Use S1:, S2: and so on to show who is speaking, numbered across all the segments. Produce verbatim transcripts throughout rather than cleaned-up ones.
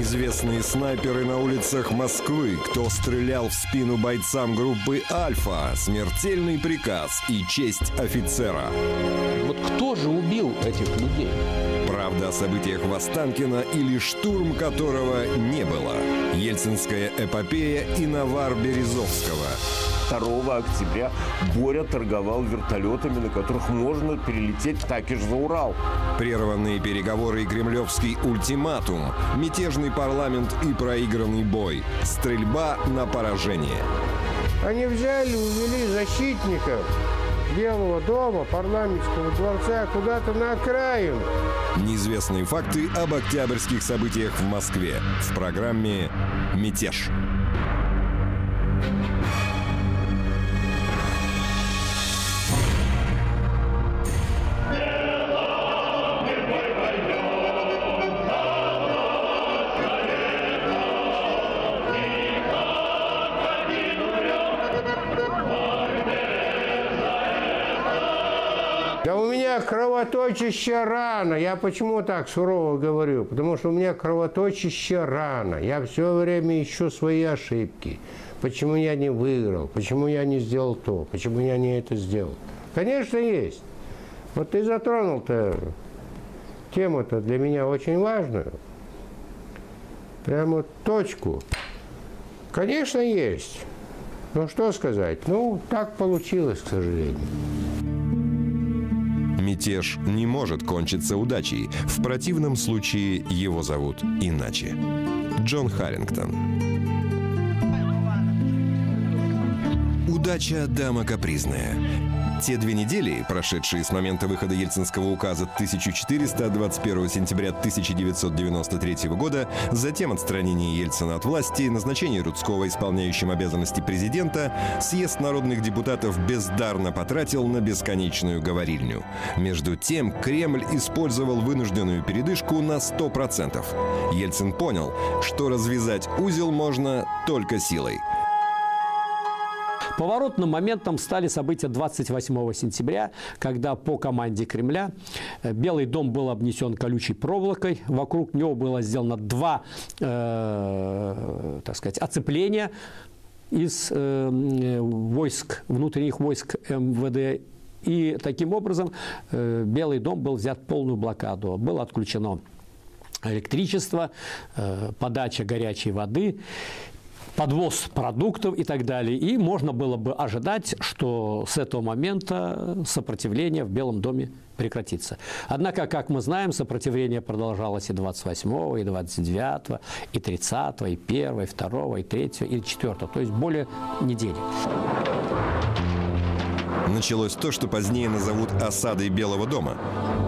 S1: Неизвестные снайперы на улицах Москвы. Кто стрелял в спину бойцам группы «Альфа». Смертельный приказ и честь офицера.
S2: Вот кто же убил этих людей?
S1: Правда о событиях в Останкино или штурм которого не было. Ельцинская эпопея и навар Березовского.
S3: второго октября Боря торговал вертолетами, на которых можно перелететь таки ж за Урал.
S1: Прерванные переговоры и кремлевский ультиматум. Мятежный парламент и проигранный бой. Стрельба на поражение.
S4: Они взяли, увели защитников Белого дома, парламентского дворца куда-то на окраину.
S1: Неизвестные факты об октябрьских событиях в Москве. В программе «Мятеж».
S4: Да у меня кровоточащая рана. Я почему так сурово говорю? Потому что у меня кровоточащая рана. Я все время ищу свои ошибки. Почему я не выиграл? Почему я не сделал то? Почему я не это сделал? Конечно, есть. Вот ты затронул-то тему-то для меня очень важную. Прямо точку. Конечно, есть. Ну, что сказать? Ну, так получилось, к сожалению.
S1: Мятеж не может кончиться удачей. В противном случае его зовут иначе. Джон Харрингтон. Удача – дама капризная. Те две недели, прошедшие с момента выхода Ельцинского указа тысяча четыреста двадцать первого сентября тысяча девятьсот девяносто третьего года, затем отстранение Ельцина от власти, назначение Рудского исполняющим обязанности президента, съезд народных депутатов бездарно потратил на бесконечную говорильню. Между тем, Кремль использовал вынужденную передышку на сто процентов. Ельцин понял, что развязать узел можно только силой.
S2: Поворотным моментом стали события двадцать восьмого сентября, когда по команде Кремля Белый дом был обнесен колючей проволокой. Вокруг него было сделано два, э, так сказать, оцепления из э, войск, внутренних войск эм вэ дэ. И таким образом э, Белый дом был взят в полную блокаду. Было отключено электричество, э, подача горячей воды, подвоз продуктов и так далее. И можно было бы ожидать, что с этого момента сопротивление в Белом доме прекратится. Однако, как мы знаем, сопротивление продолжалось и двадцать восьмого, и двадцать девятого, и тридцатого, и первого, и второго, и третьего, и четвертого. То есть более недели.
S1: Началось то, что позднее назовут осадой Белого дома.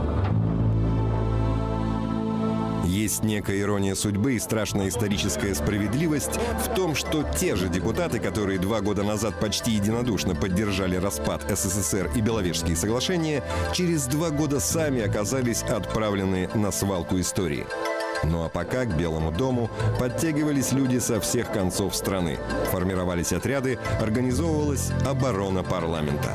S1: Есть некая ирония судьбы и страшная историческая справедливость в том, что те же депутаты, которые два года назад почти единодушно поддержали распад эс эс эс эр и Беловежские соглашения, через два года сами оказались отправлены на свалку истории. Ну а пока к Белому дому подтягивались люди со всех концов страны. Формировались отряды, организовывалась оборона парламента.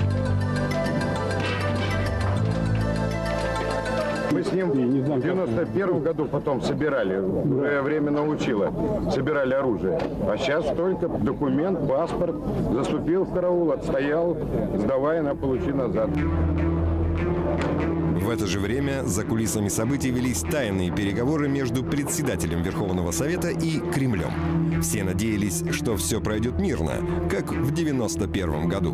S5: Мы с ним в девяносто первом году потом собирали, уже время научило, собирали оружие. А сейчас только документ, паспорт, заступил в караул, отстоял, сдавая, на получи назад.
S1: В это же время за кулисами событий велись тайные переговоры между председателем Верховного Совета и Кремлем. Все надеялись, что все пройдет мирно, как в девяносто первом году.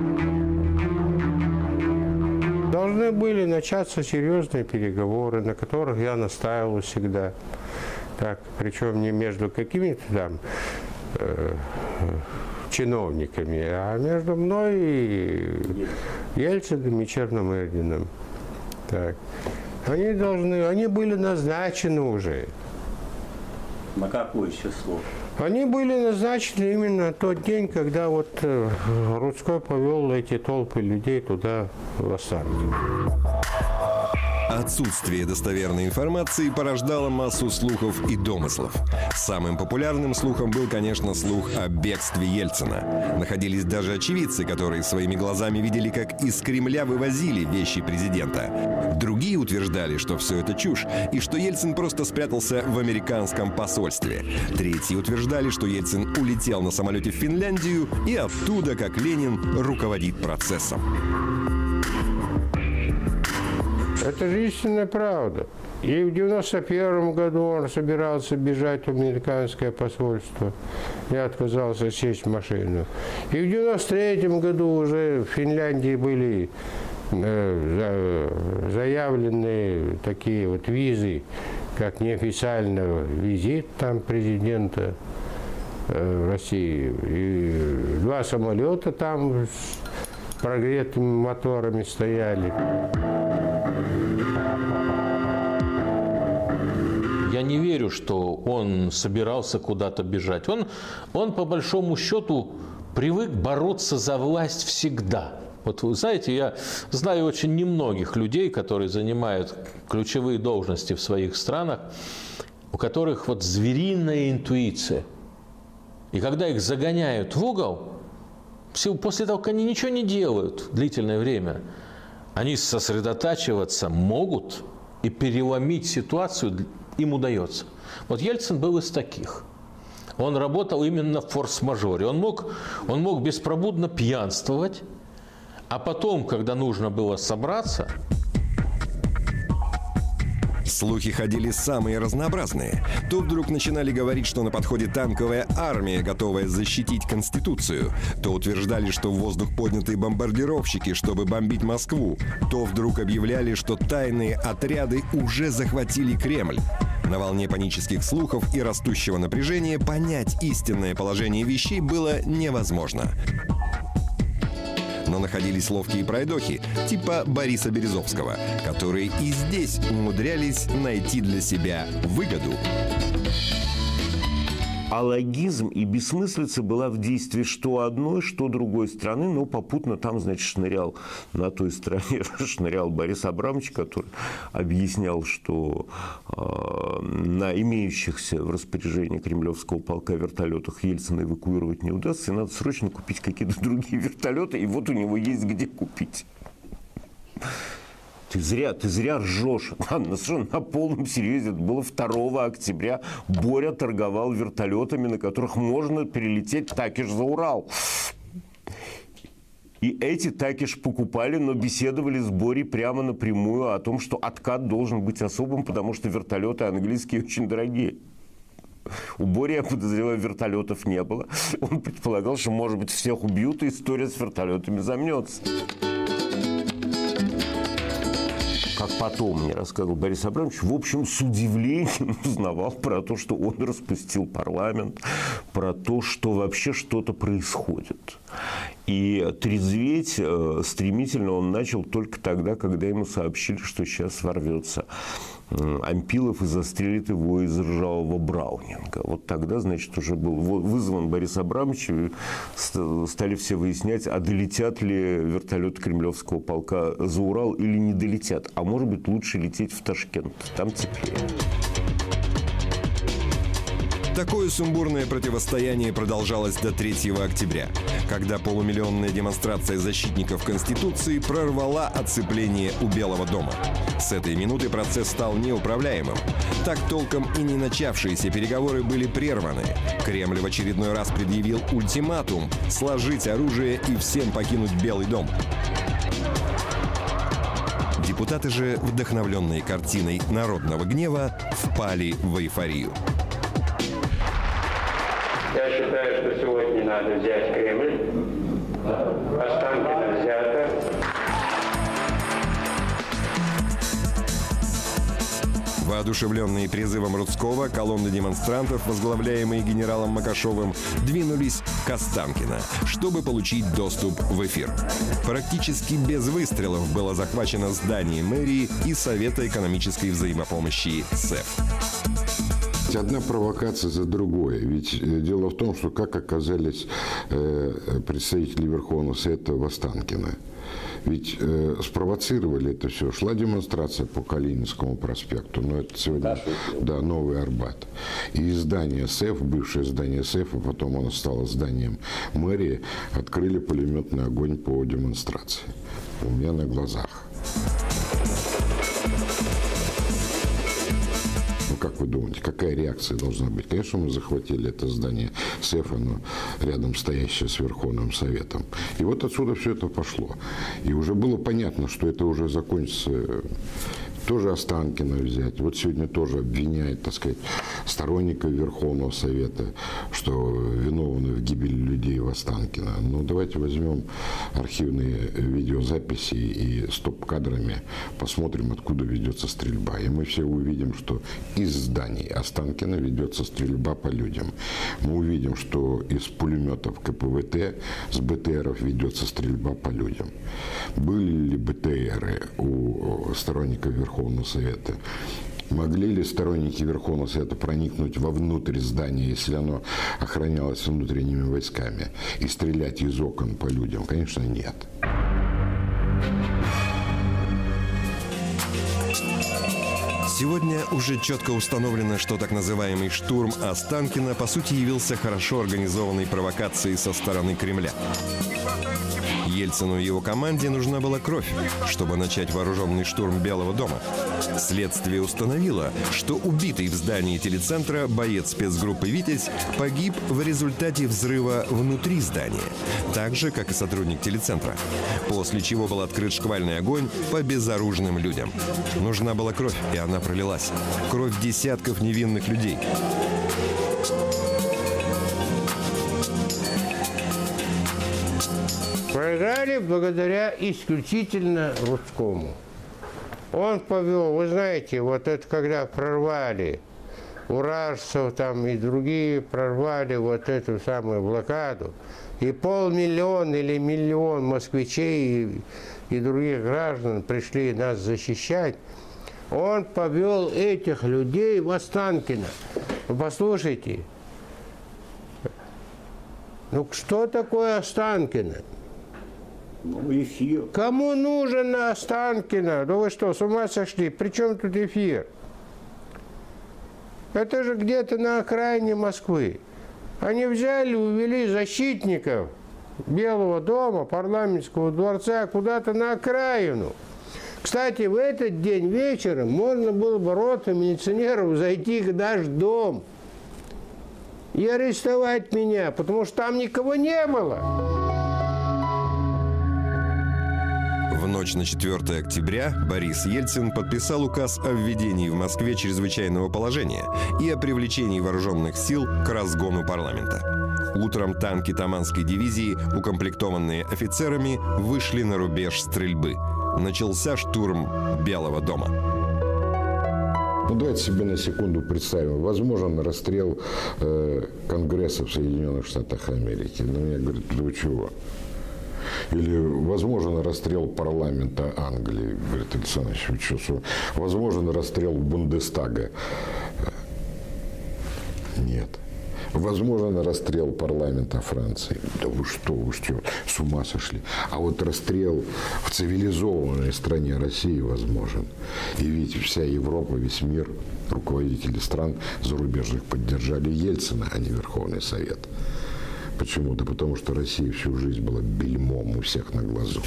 S4: Должны были начаться серьезные переговоры, на которых я настаивал всегда. Так, причем не между какими-то там э, чиновниками, а между мной и Ельциным и Черномырдиным. Так. Они должны, они были назначены уже.
S6: На какое число?
S4: Они были назначены именно тот день, когда вот э, Рудской повел эти толпы людей туда, в Останкино.
S1: Отсутствие достоверной информации порождало массу слухов и домыслов. Самым популярным слухом был, конечно, слух о бегстве Ельцина. Находились даже очевидцы, которые своими глазами видели, как из Кремля вывозили вещи президента. Другие утверждали, что все это чушь, и что Ельцин просто спрятался в американском посольстве. Третьи утверждали, что Ельцин улетел на самолете в Финляндию и оттуда, как Ленин, руководит процессом.
S4: Это же истинная правда. И в девяносто первом году он собирался бежать в американское посольство. Я отказался сесть в машину. И в девяносто третьем году уже в Финляндии были э, заявлены такие вот визы, как неофициальный визит там президента э, в России. И два самолета там с прогретыми моторами стояли.
S7: Я не верю, что он собирался куда-то бежать. Он, он, по большому счету, привык бороться за власть всегда. Вот вы знаете, я знаю очень немногих людей, которые занимают ключевые должности в своих странах, у которых вот звериная интуиция. И когда их загоняют в угол, после того, как они ничего не делают длительное время, они сосредотачиваться могут и переломить ситуацию им удается. Вот Ельцин был из таких. Он работал именно в форс-мажоре. Он мог, он мог беспробудно пьянствовать, а потом, когда нужно было собраться...
S1: Слухи ходили самые разнообразные. То вдруг начинали говорить, что на подходе танковая армия, готовая защитить Конституцию. То утверждали, что в воздух подняты бомбардировщики, чтобы бомбить Москву. То вдруг объявляли, что тайные отряды уже захватили Кремль. На волне панических слухов и растущего напряжения понять истинное положение вещей было невозможно. Но находились ловкие пройдохи, типа Бориса Березовского, которые и здесь умудрялись найти для себя выгоду.
S3: А логизм и бессмыслица была в действии что одной, что другой страны, но попутно там, значит, шнырял на той стороне, шнырял Борис Абрамович, который объяснял, что э, на имеющихся в распоряжении кремлевского полка вертолетах Ельцина эвакуировать не удастся, и надо срочно купить какие-то другие вертолеты, и вот у него есть где купить. Ты зря, ты зря ржешь. На, совершенно на полном серьезе. Это было второго октября. Боря торговал вертолетами, на которых можно перелететь такиш за Урал. И эти такиш покупали, но беседовали с Борей прямо напрямую о том, что откат должен быть особым, потому что вертолеты английские очень дорогие. У Бори, я подозреваю, вертолетов не было. Он предполагал, что, может быть, всех убьют, и история с вертолетами замнется. Как потом мне рассказывал Борис Абрамович, в общем, с удивлением узнавал про то, что он распустил парламент, про то, что вообще что-то происходит. И трезветь стремительно он начал только тогда, когда ему сообщили, что сейчас ворвется Ампилов и застрелит его из ржавого Браунинга. Вот тогда, значит, уже был вызван Борис Абрамович, и стали все выяснять, а долетят ли вертолеты кремлевского полка за Урал или не долетят. А может быть, лучше лететь в Ташкент, там теплее.
S1: Такое сумбурное противостояние продолжалось до третьего октября, когда полумиллионная демонстрация защитников Конституции прорвала оцепление у Белого дома. С этой минуты процесс стал неуправляемым. Так толком и не начавшиеся переговоры были прерваны. Кремль в очередной раз предъявил ультиматум – сложить оружие и всем покинуть Белый дом. Депутаты же, вдохновленные картиной народного гнева, впали в эйфорию.
S8: Я считаю, что сегодня надо взять Кремль. Останкино взято.
S1: Воодушевленные призывом Рудского, колонны демонстрантов, возглавляемые генералом Макашовым, двинулись к Останкино, чтобы получить доступ в эфир. Практически без выстрелов было захвачено здание мэрии и Совета экономической взаимопомощи СЭФ.
S9: Одна провокация за другой. Ведь дело в том, что как оказались э, представители Верховного Совета в Останкино. Ведь э, спровоцировали это все. Шла демонстрация по Калининскому проспекту, но это сегодня, да, Новый Арбат. И здание СЭФ, бывшее здание СЭФ, а потом оно стало зданием мэрии, открыли пулеметный огонь по демонстрации. У меня на глазах. Ну, как вы думаете, какая реакция должна быть? Конечно, мы захватили это здание СЭФ, оно рядом стоящее с Верховным Советом. И вот отсюда все это пошло. И уже было понятно, что это уже закончится. Тоже Останкино взять. Вот сегодня тоже обвиняет, так сказать, сторонников Верховного Совета, что виновны в гибели людей в Останкино. Ну, давайте возьмем архивные видеозаписи и стоп-кадрами посмотрим, откуда ведется стрельба. И мы все увидим, что из зданий Останкино ведется стрельба по людям. Мы увидим, что из пулеметов КПВТ, с БТРов ведется стрельба по людям. Были ли БТРы у сторонников Верховного Совета? Могли ли сторонники Верховного Совета проникнуть вовнутрь здания, если оно охранялось внутренними войсками, и стрелять из окон по людям? Конечно, нет.
S1: Сегодня уже четко установлено, что так называемый штурм Останкино по сути явился хорошо организованной провокацией со стороны Кремля. Ельцину и его команде нужна была кровь, чтобы начать вооруженный штурм Белого дома. Следствие установило, что убитый в здании телецентра боец спецгруппы «Витязь» погиб в результате взрыва внутри здания, так же, как и сотрудник телецентра, после чего был открыт шквальный огонь по безоружным людям. Нужна была кровь, и она пролилась. Кровь десятков невинных людей.
S4: Проиграли благодаря исключительно Рудскому. Он повел, вы знаете, вот это когда прорвали Урарцев там и другие, прорвали вот эту самую блокаду, и полмиллиона или миллион москвичей и, и других граждан пришли нас защищать, он повел этих людей в Останкино. Вы послушайте, ну что такое Останкино?
S3: Ну, эфир.
S4: Кому нужен Останкино? Да вы что, с ума сошли? При чем тут эфир? Это же где-то на окраине Москвы. Они взяли, увели защитников Белого дома, парламентского дворца куда-то на окраину. Кстати, в этот день вечером можно было бы роту милиционеров зайти в наш дом и арестовать меня, потому что там никого не было.
S1: В ночь на четвёртое октября Борис Ельцин подписал указ о введении в Москве чрезвычайного положения и о привлечении вооруженных сил к разгону парламента. Утром танки Таманской дивизии, укомплектованные офицерами, вышли на рубеж стрельбы. Начался штурм Белого дома.
S9: Ну, давайте себе на секунду представим. Возможен расстрел э, Конгресса в Соединенных Штатах Америки. На меня говорят, вы чего? Или возможен расстрел парламента Англии, говорит Александр Ильич. Возможен расстрел Бундестага. Нет. Возможен расстрел парламента Франции. Да вы что, вы что, с ума сошли? А вот расстрел в цивилизованной стране России возможен. И ведь вся Европа, весь мир, руководители стран зарубежных поддержали Ельцина, а не Верховный Совет. Почему? Да потому что Россия всю жизнь была бельмом у всех на глазу.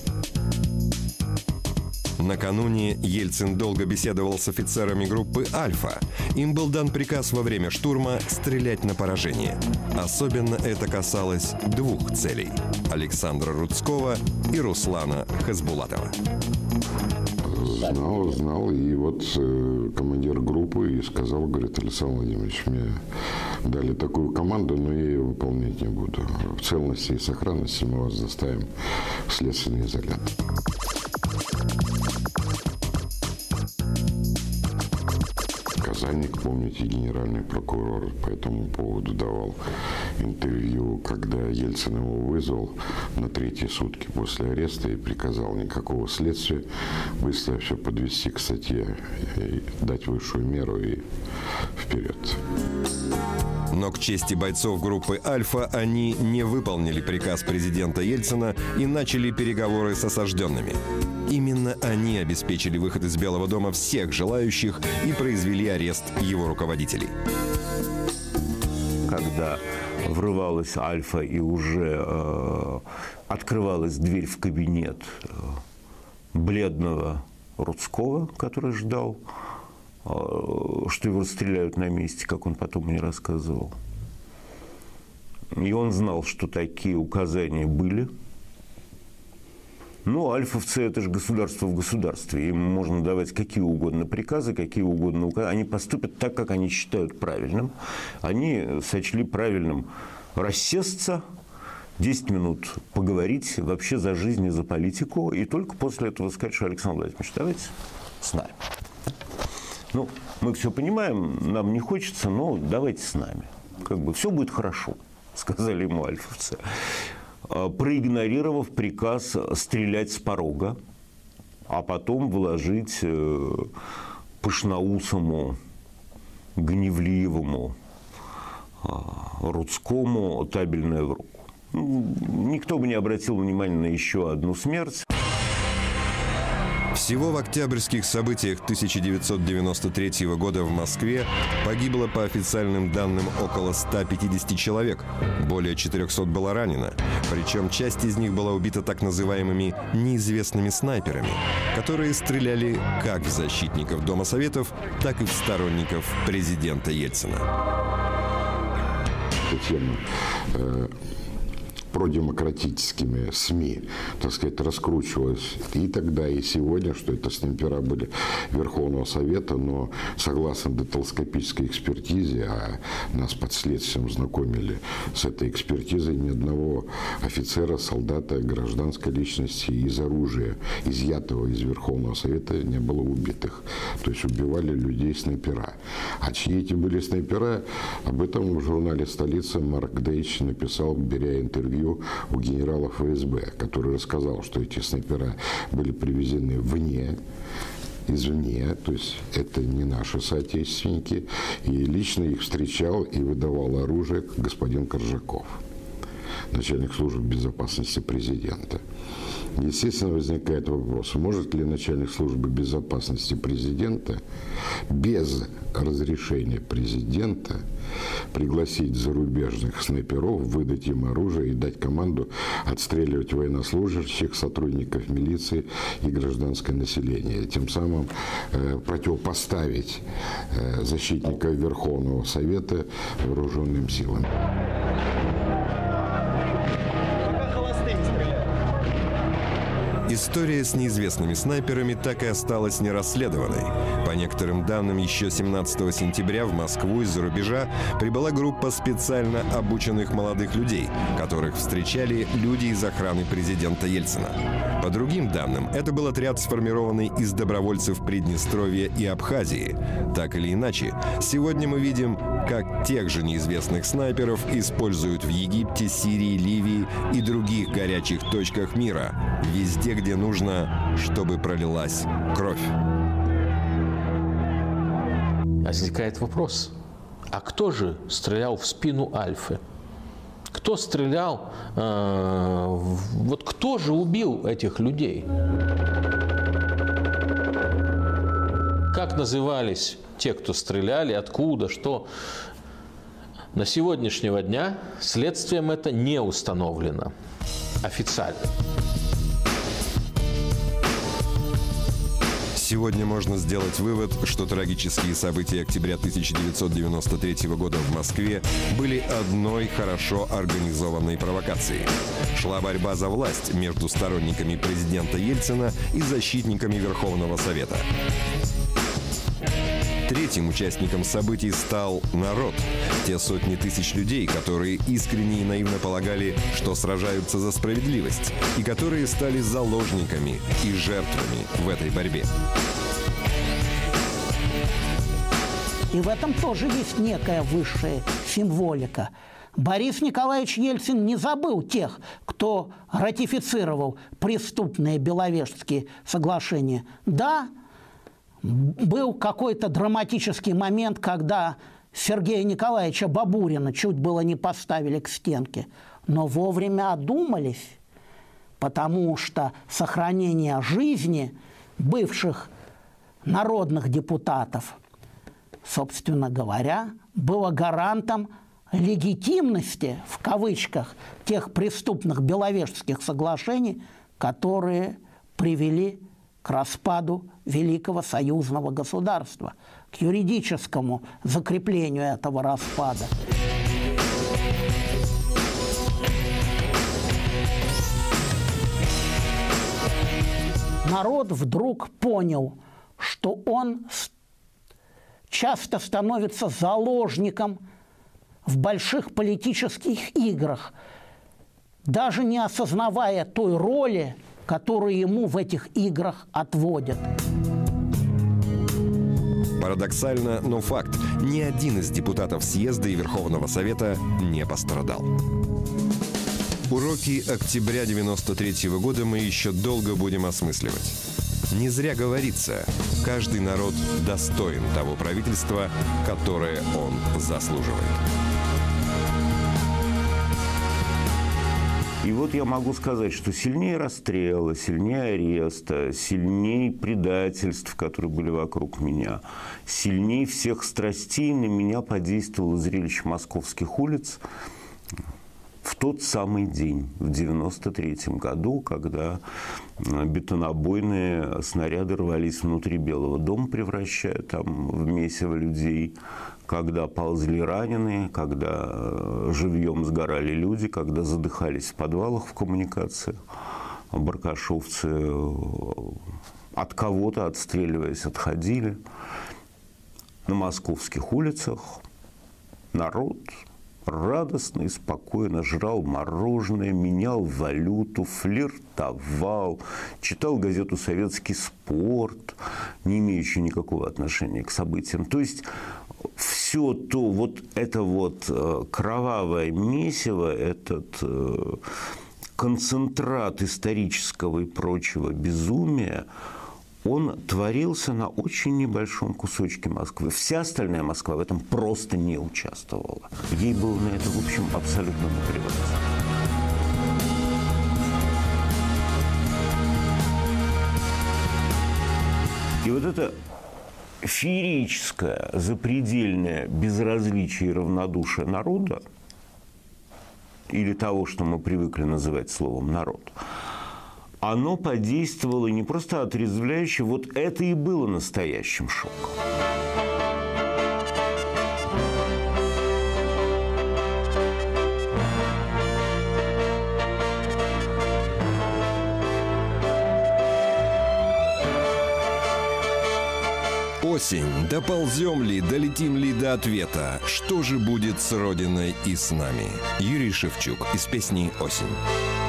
S1: Накануне Ельцин долго беседовал с офицерами группы «Альфа». Им был дан приказ во время штурма стрелять на поражение. Особенно это касалось двух целей – Александра Рудского и Руслана Хасбулатова.
S9: Знал, знал. И вот э, командир группы и сказал, говорит, Александр Владимирович, мне дали такую команду, но я ее выполнять не буду. В целости и сохранности мы вас доставим в следственный изолятор. Казанник, помните, генеральный прокурор по этому поводу давал интервью, когда Ельцин его вызвал на третьи сутки после ареста и приказал никакого следствия, быстро все подвести к статье, и дать высшую меру и вперед.
S1: Но к чести бойцов группы «Альфа» они не выполнили приказ президента Ельцина и начали переговоры с осажденными. Именно они обеспечили выход из Белого дома всех желающих и произвели арест его руководителей.
S3: Когда врывалась «Альфа» и уже э, открывалась дверь в кабинет э, бледного Рудского, который ждал, э, что его расстреляют на месте, как он потом мне рассказывал. И он знал, что такие указания были. Ну, альфовцы – это же государство в государстве. Им можно давать какие угодно приказы, какие угодно указания. Они поступят так, как они считают правильным. Они сочли правильным рассесться, десять минут поговорить вообще за жизнь и за политику. И только после этого сказать, что Александр Владимирович, давайте с нами. Ну, мы все понимаем, нам не хочется, но давайте с нами. Как бы все будет хорошо, сказали ему альфовцы, проигнорировав приказ стрелять с порога, а потом вложить пышноусому, гневливому Рудскому табельное в руку. Никто бы не обратил внимания на еще одну смерть.
S1: Всего в октябрьских событиях тысяча девятьсот девяносто третьего года в Москве погибло по официальным данным около ста пятидесяти человек. Более четырёхсот было ранено. Причем часть из них была убита так называемыми неизвестными снайперами, которые стреляли как в защитников Дома Советов, так и в сторонников президента Ельцина.
S9: Тема э продемократическими СМИ, так сказать, раскручивалось и тогда, и сегодня, что это снайпера были Верховного Совета, но согласно дактилоскопической экспертизе, а нас под следствием знакомили с этой экспертизой, ни одного офицера, солдата, гражданской личности из оружия, изъятого из Верховного Совета, не было убитых. То есть убивали людей снайпера. А чьи эти были снайпера, об этом в журнале «Столица» Марк Дейч написал, беря интервью у генерала эф эс бэ, который рассказал, что эти снайпера были привезены вне, извне, то есть это не наши соотечественники, и лично их встречал и выдавал оружие господин Коржаков, начальник службы безопасности президента. Естественно, возникает вопрос, может ли начальник службы безопасности президента без разрешения президента пригласить зарубежных снайперов, выдать им оружие и дать команду отстреливать военнослужащих, сотрудников милиции и гражданское население, тем самым э, противопоставить э, защитников Верховного Совета вооруженным силам.
S1: История с неизвестными снайперами так и осталась нерасследованной. По некоторым данным, еще семнадцатого сентября в Москву из-за рубежа прибыла группа специально обученных молодых людей, которых встречали люди из охраны президента Ельцина. По другим данным, это был отряд, сформированный из добровольцев Приднестровья и Абхазии. Так или иначе, сегодня мы видим, как тех же неизвестных снайперов используют в Египте, Сирии, Ливии и других горячих точках мира, везде, где нужно, чтобы пролилась кровь.
S7: Возникает вопрос, а кто же стрелял в спину Альфы? Кто стрелял, э, вот кто же убил этих людей? Как назывались те, кто стреляли, откуда, что? На сегодняшнего дня следствием это не установлено официально.
S1: Сегодня можно сделать вывод, что трагические события октября тысяча девятьсот девяносто третьего года в Москве были одной хорошо организованной провокацией. Шла борьба за власть между сторонниками президента Ельцина и защитниками Верховного Совета. Третьим участником событий стал народ. Те сотни тысяч людей, которые искренне и наивно полагали, что сражаются за справедливость, и которые стали заложниками и жертвами в этой борьбе.
S10: И в этом тоже есть некая высшая символика. Борис Николаевич Ельцин не забыл тех, кто ратифицировал преступные Беловежские соглашения. Да, был какой-то драматический момент, когда Сергея Николаевича Бабурина чуть было не поставили к стенке, но вовремя одумались, потому что сохранение жизни бывших народных депутатов, собственно говоря, было гарантом легитимности, в кавычках, тех преступных Беловежских соглашений, которые привели к распаду великого союзного государства, к юридическому закреплению этого распада. Народ вдруг понял, что он часто становится заложником в больших политических играх, даже не осознавая той роли, которую ему в этих играх отводят.
S1: Парадоксально, но факт. Ни один из депутатов съезда и Верховного Совета не пострадал. Уроки октября девяносто третьего года мы еще долго будем осмысливать. Не зря говорится, каждый народ достоин того правительства, которое он заслуживает.
S3: И вот я могу сказать, что сильнее расстрела, сильнее ареста, сильнее предательств, которые были вокруг меня, сильнее всех страстей на меня подействовало зрелище московских улиц в тот самый день, в девяносто третьем году, когда бетонобойные снаряды рвались внутри Белого дома, превращая там в месиво людей, когда ползли раненые, когда живьем сгорали люди, когда задыхались в подвалах в коммуникациях. Баркашовцы от кого-то, отстреливаясь, отходили. На московских улицах народ радостно и спокойно жрал мороженое, менял валюту, флиртовал, читал газету «Советский спорт», не имеющую никакого отношения к событиям. То есть все то, вот это вот э, кровавое месиво, этот э, концентрат исторического и прочего безумия, он творился на очень небольшом кусочке Москвы. Вся остальная Москва в этом просто не участвовала. Ей было на это, в общем, абсолютно наплевать. И вот это феерическое, запредельное безразличие и равнодушие народа, или того, что мы привыкли называть словом «народ», оно подействовало не просто отрезвляюще, вот это и было настоящим шоком.
S1: Осень. Доползем ли, долетим ли до ответа? Что же будет с Родиной и с нами? Юрий Шевчук из песни «Осень».